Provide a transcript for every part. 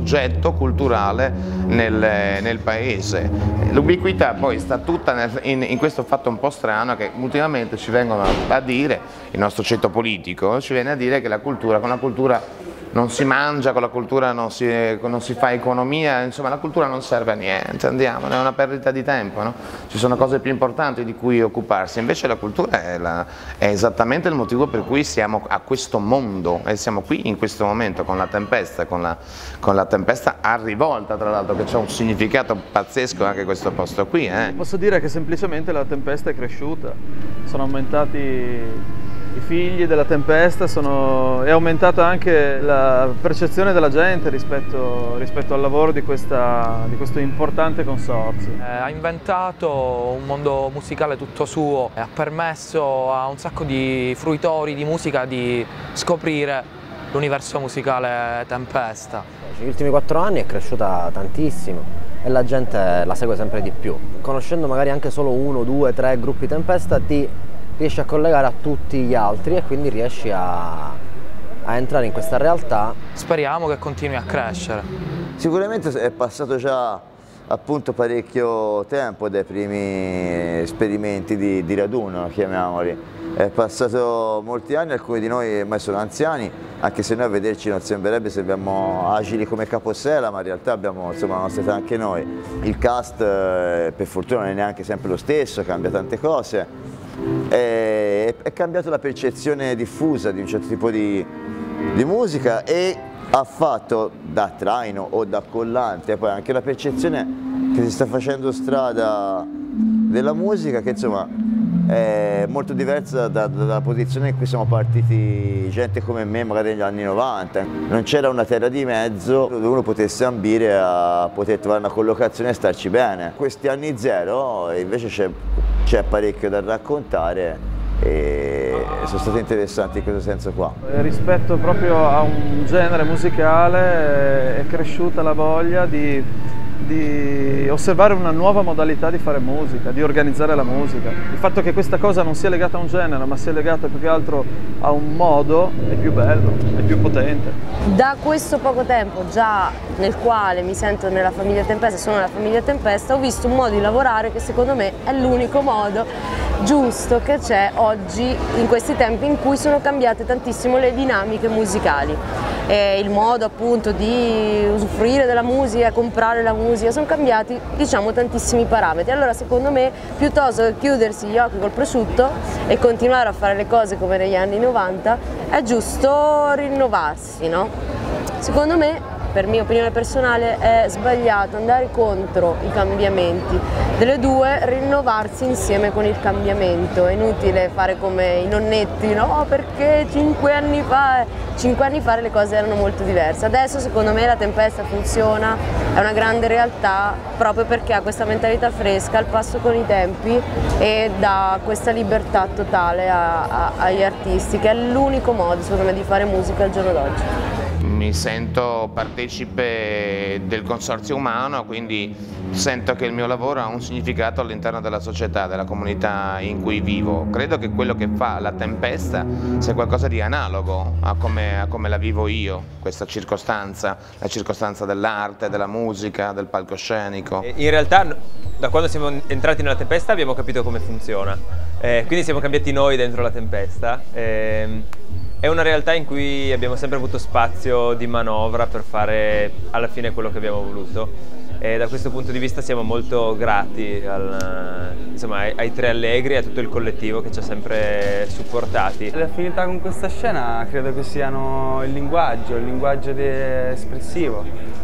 soggetto culturale nel paese. L'ubiquità poi sta tutta in questo fatto un po' strano che ultimamente ci vengono a dire, il nostro ceto politico ci viene a dire che con la cultura non si mangia, con la cultura non si fa economia, insomma la cultura non serve a niente, andiamo, è una perdita di tempo, no? Ci sono cose più importanti di cui occuparsi, invece la cultura è esattamente il motivo per cui siamo a questo mondo e siamo qui in questo momento con la tempesta, con la tempesta a rivolta tra l'altro, che c'è un significato pazzesco anche questo posto qui. Posso dire che semplicemente la tempesta è cresciuta, sono aumentati i figli della tempesta, è aumentata anche la percezione della gente rispetto al lavoro di questo importante consorzio. Ha inventato un mondo musicale tutto suo e ha permesso a un sacco di fruitori di musica di scoprire l'universo musicale Tempesta. Negli ultimi 4 anni è cresciuta tantissimo e la gente la segue sempre di più. Conoscendo magari anche solo 1, 2, 3 gruppi Tempesta riesci a collegare a tutti gli altri e quindi riesci a entrare in questa realtà. Speriamo che continui a crescere. Sicuramente è passato già appunto parecchio tempo dai primi esperimenti di raduno, chiamiamoli. È passato molti anni, alcuni di noi ormai sono anziani, anche se noi a vederci non sembrerebbe, sembriamo agili come Capossela, ma in realtà abbiamo insomma la nostra età anche noi. Il cast per fortuna non è neanche sempre lo stesso, cambia tante cose. È cambiata la percezione diffusa di un certo tipo di musica e ha fatto da traino o da collante poi anche la percezione che si sta facendo strada della musica, che insomma è molto diversa dalla posizione in cui siamo partiti gente come me magari negli anni 90. Non c'era una terra di mezzo dove uno potesse ambire a poter trovare una collocazione e starci bene. Questi anni zero invece c'è parecchio da raccontare e sono stati interessanti in questo senso qua. Rispetto proprio a un genere musicale è cresciuta la voglia di osservare una nuova modalità di fare musica, di organizzare la musica. Il fatto che questa cosa non sia legata a un genere ma sia legata più che altro a un modo è più bello, è più potente. Da questo poco tempo già nel quale mi sento nella famiglia Tempesta, sono nella famiglia Tempesta, ho visto un modo di lavorare che secondo me è l'unico modo giusto che c'è oggi in questi tempi in cui sono cambiate tantissimo le dinamiche musicali. E il modo appunto di usufruire della musica, comprare la musica, sono cambiati diciamo tantissimi parametri. Allora secondo me piuttosto che chiudersi gli occhi col prosciutto e continuare a fare le cose come negli anni 90 è giusto rinnovarsi, no? Secondo me, per mia opinione personale, è sbagliato andare contro i cambiamenti, delle due rinnovarsi insieme con il cambiamento. È inutile fare come i nonnetti, no? Perché 5 anni fa le cose erano molto diverse. Adesso secondo me la Tempesta funziona, è una grande realtà proprio perché ha questa mentalità fresca, al passo con i tempi e dà questa libertà totale agli artisti, che è l'unico modo secondo me di fare musica al giorno d'oggi. Mi sento partecipe del consorzio umano, quindi sento che il mio lavoro ha un significato all'interno della società, della comunità in cui vivo. Credo che quello che fa la Tempesta sia qualcosa di analogo a come la vivo io, questa circostanza, la circostanza dell'arte, della musica, del palcoscenico. In realtà da quando siamo entrati nella Tempesta abbiamo capito come funziona, quindi siamo cambiati noi dentro la Tempesta. È una realtà in cui abbiamo sempre avuto spazio di manovra per fare alla fine quello che abbiamo voluto e da questo punto di vista siamo molto grati ai Tre Allegri e a tutto il collettivo che ci ha sempre supportati. Le affinità con questa scena credo che siano il linguaggio espressivo,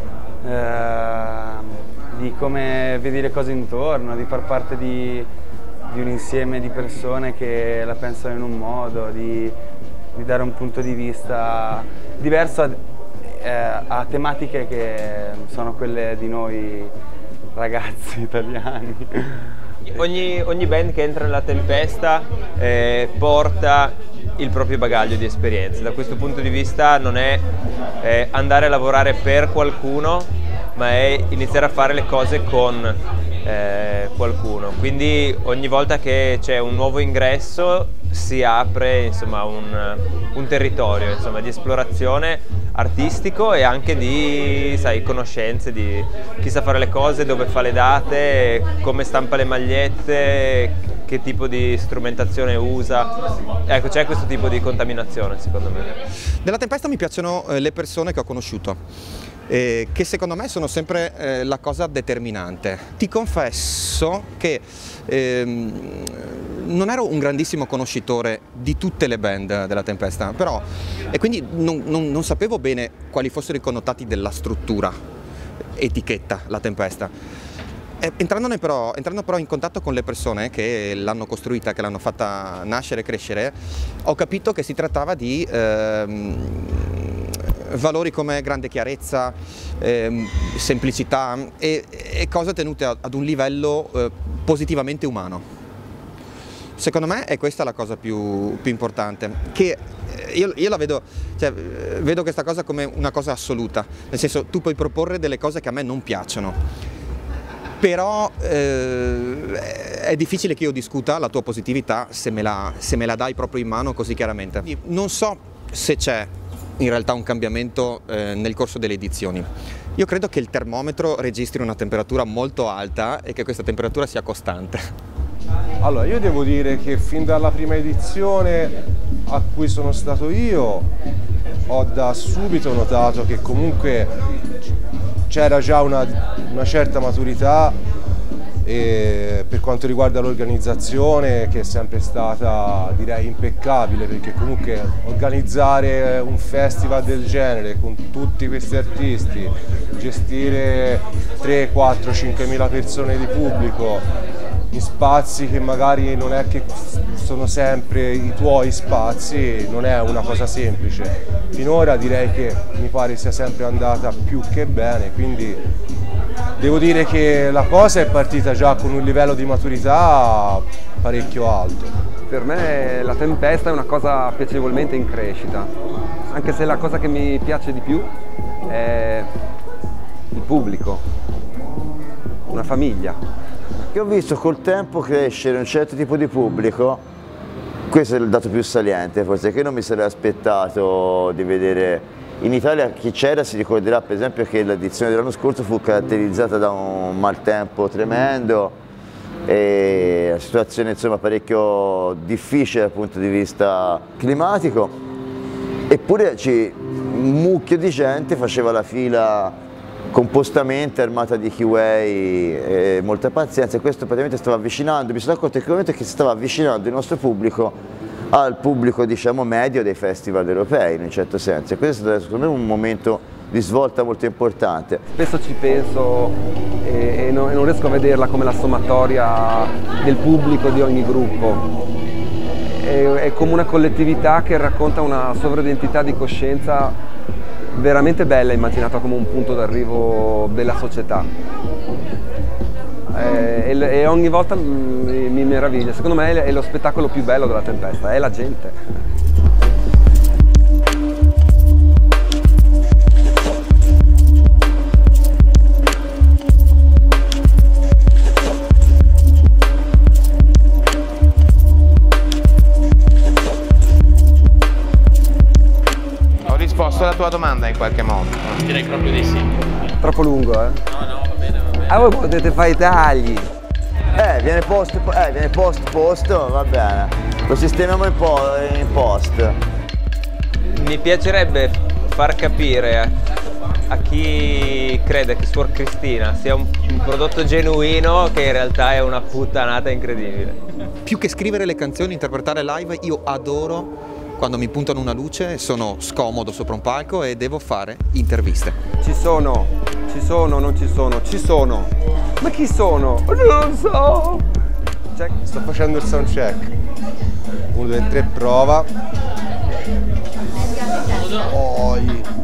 di come vedi le cose intorno, di far parte di un insieme di persone che la pensano in un modo, di dare un punto di vista diverso a tematiche che sono quelle di noi ragazzi italiani. Ogni band che entra nella Tempesta porta il proprio bagaglio di esperienze. Da questo punto di vista non è andare a lavorare per qualcuno, ma è iniziare a fare le cose con qualcuno. Quindi ogni volta che c'è un nuovo ingresso si apre insomma un territorio insomma, di esplorazione artistico e anche di, sai, conoscenze, di chi sa fare le cose, dove fa le date, come stampa le magliette, che tipo di strumentazione usa. Ecco, c'è questo tipo di contaminazione secondo me. Nella Tempesta mi piacciono le persone che ho conosciuto, che secondo me sono sempre la cosa determinante. Ti confesso che non ero un grandissimo conoscitore di tutte le band della Tempesta, però, e quindi non sapevo bene quali fossero i connotati della struttura, etichetta, la Tempesta. Entrando però in contatto con le persone che l'hanno costruita, che l'hanno fatta nascere e crescere, ho capito che si trattava di valori come grande chiarezza, semplicità e cose tenute ad un livello positivamente umano. Secondo me è questa la cosa più importante, che io la vedo, cioè, vedo questa cosa come una cosa assoluta, nel senso, tu puoi proporre delle cose che a me non piacciono, però è difficile che io discuta la tua positività se me la dai proprio in mano così chiaramente. Non so se c'è in realtà un cambiamento nel corso delle edizioni. Io credo che il termometro registri una temperatura molto alta e che questa temperatura sia costante. Allora, io devo dire che fin dalla prima edizione a cui sono stato io ho da subito notato che comunque c'era già una certa maturità per quanto riguarda l'organizzazione, che è sempre stata, direi, impeccabile, perché comunque organizzare un festival del genere con tutti questi artisti, gestire 3, 4, 5.000 persone di pubblico in spazi che magari non è che sono sempre i tuoi spazi, non è una cosa semplice. Finora direi che mi pare sia sempre andata più che bene, quindi devo dire che la cosa è partita già con un livello di maturità parecchio alto. Per me la Tempesta è una cosa piacevolmente in crescita, anche se la cosa che mi piace di più è il pubblico, una famiglia. Io ho visto col tempo crescere un certo tipo di pubblico, questo è il dato più saliente forse, che non mi sarei aspettato di vedere. In Italia chi c'era si ricorderà per esempio che l'edizione dell'anno scorso fu caratterizzata da un maltempo tremendo e una situazione insomma parecchio difficile dal punto di vista climatico, eppure un mucchio di gente faceva la fila compostamente, armata di kiwi e molta pazienza, e questo praticamente stava avvicinando, mi sono accorto in quel momento che si stava avvicinando il nostro pubblico al pubblico, diciamo, medio dei festival europei in un certo senso, e questo è stato secondo me un momento di svolta molto importante. Spesso ci penso e non riesco a vederla come la sommatoria del pubblico di ogni gruppo, è come una collettività che racconta una sovraidentità di coscienza veramente bella, immaginata come un punto d'arrivo della società. E ogni volta mi meraviglia, secondo me è lo spettacolo più bello della Tempesta, è la gente. Ho risposto alla tua domanda in qualche modo? Direi proprio di sì. Troppo lungo, eh? No, va bene, va bene. Ah, voi potete fare i tagli. Viene post, va bene. Lo sistemiamo in post. Mi piacerebbe far capire a chi crede che Suor Cristina sia un prodotto genuino che in realtà è una puttanata incredibile. Più che scrivere le canzoni, interpretare live, io adoro quando mi puntano una luce, sono scomodo sopra un palco e devo fare interviste. Ci sono, non ci sono, ci sono. Ma chi sono? Non lo so. Check. Sto facendo il sound check. 1, 2, 3, prova. Poi